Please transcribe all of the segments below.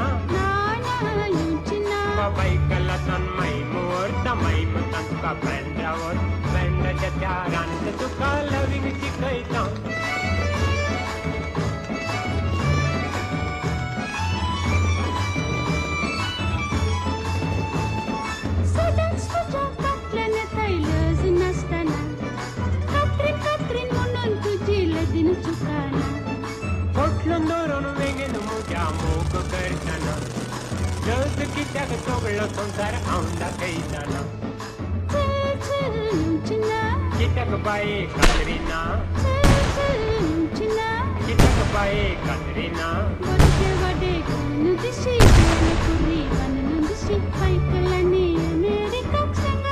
Babai kalatan mai murta mai mutan ka brandawar brand jataran tu ka loving sikaita Sadan suja katlane tailers nastana Katrin munon tujila din chukana Kotlandoron vegen muja mog kartana Just kita ketoglo konsar aunda kaitana Kita kebaik Katrina Kita kebaik Katrina Bodke wade nudisi kuri wan nudisi paikalani Amerika sanga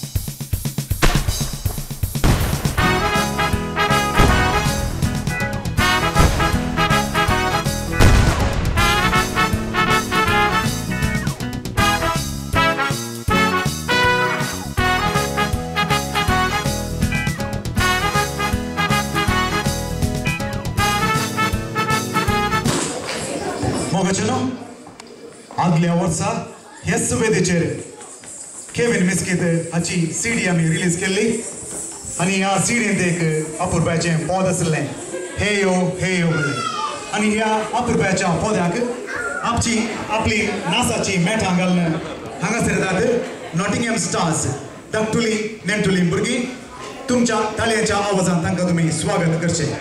Mogachano agल्या वर्सा ह्या सुवेदेचेर Kevin मिस्किथ हाची CD आमी release केल्ली आनी ह्या सीडींत एक अपुरबाचें पद आसलें हेयो हेयो म्हणलें आनी ह्या अपुरबाच्या पदाक आपली नाचाची मेठां घालून हांगासर येतात नॉटिंगहॅम स्टार्स धाकटुली नेणटुली भुरगीं तुमच्या ताळयांच्या आवाजान तांकां तुमी स्वागत करचें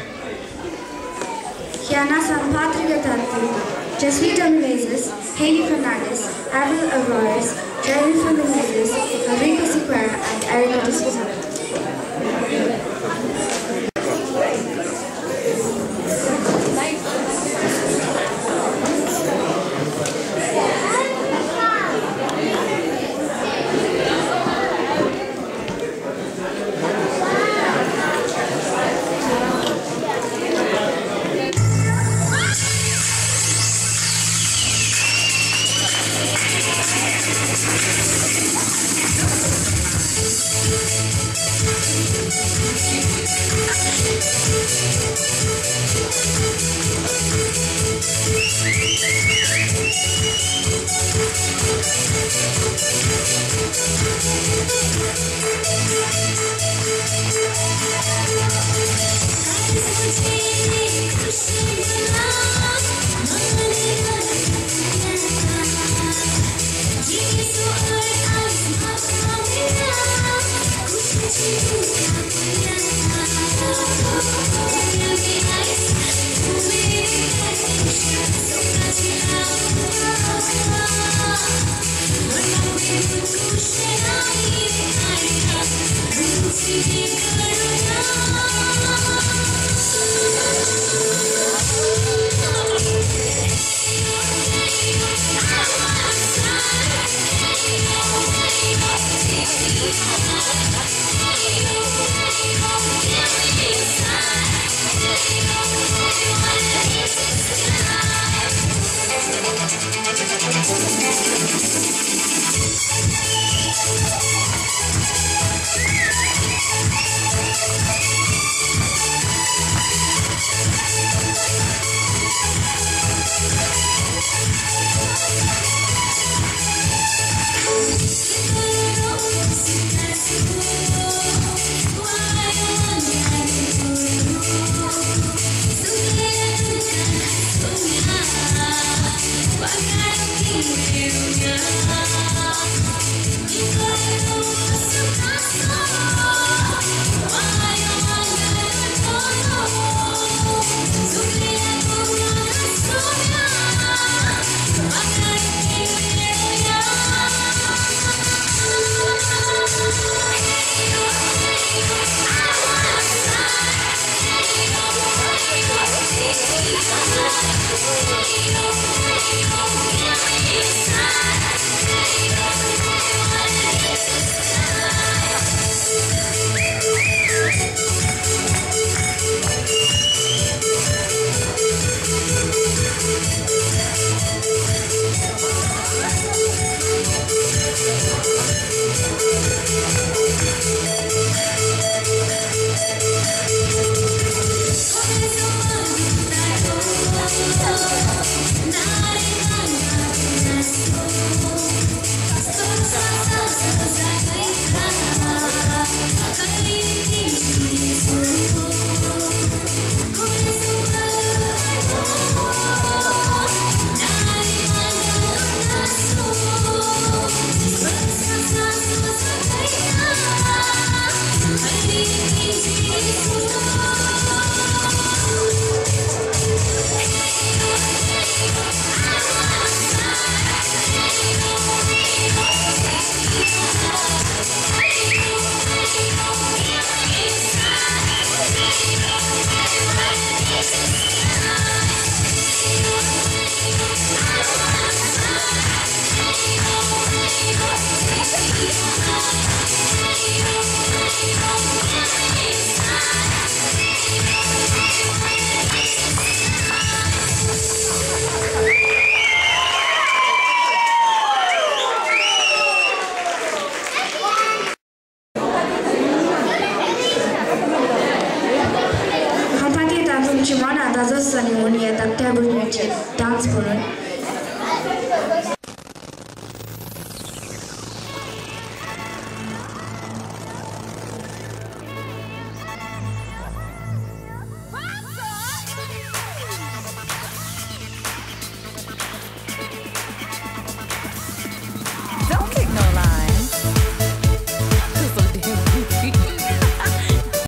ह्या नाचान पात्र घेतात Jesvita Hailey Fernandez, Averil, Kevin Misquith, Alrica and Alrica.